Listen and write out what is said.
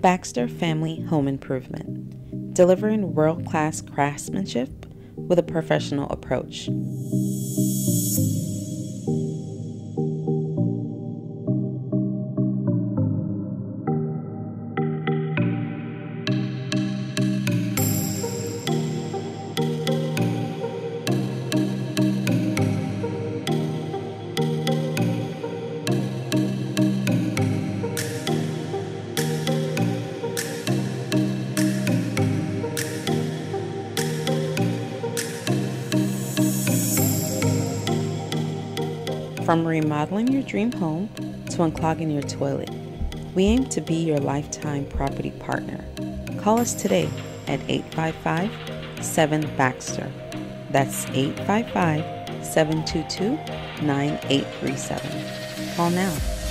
Baxter Family Home Improvement, delivering world-class craftsmanship with a professional approach. From remodeling your dream home to unclogging your toilet, we aim to be your lifetime property partner. Call us today at 855-7-BAXTER. That's 855-722-9837. Call now.